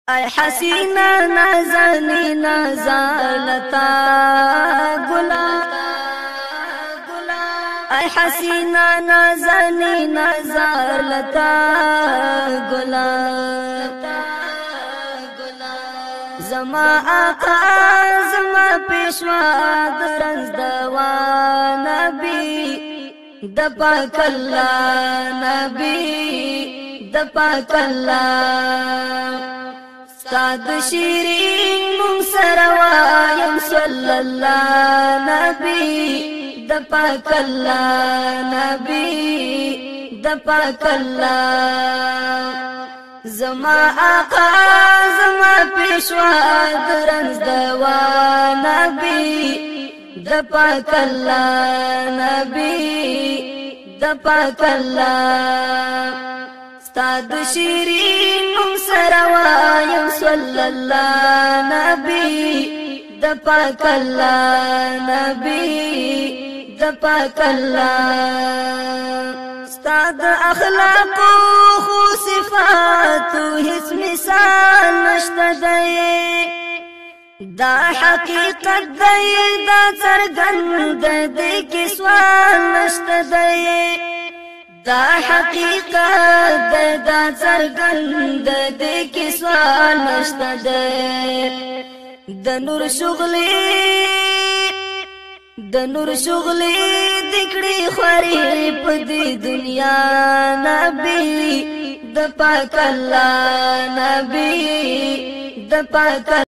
اے حسینہ نازنینہ زالتا گلا اے حسینہ نازنینہ زالتا گلا زما آقا زما پیشوا درنز دوا نبی دپاک اللہ نبی دپاک اللہ استاد شیرین مون سروایم صلی اللہ نبی دپاک اللہ نبی دپاک اللہ زما آقا زما پیشوا درنز دوا نبی دپاک اللہ نبی دپاک اللہ استاد شیرین نم سروایم صلی اللہ نبی دپاک اللہ نبی دپاک اللہ استاد اخلاقو خو صفاتو هیڅ مثال نشته دی دا حقیقت دی دا څرګند دی کې سوال نشته دی دا حقیقت دی دا څرګند دی کې سوال نشته دی د نور شغلی دکړي خوري په دې دنیا نبی د پاک الله نبی د پاک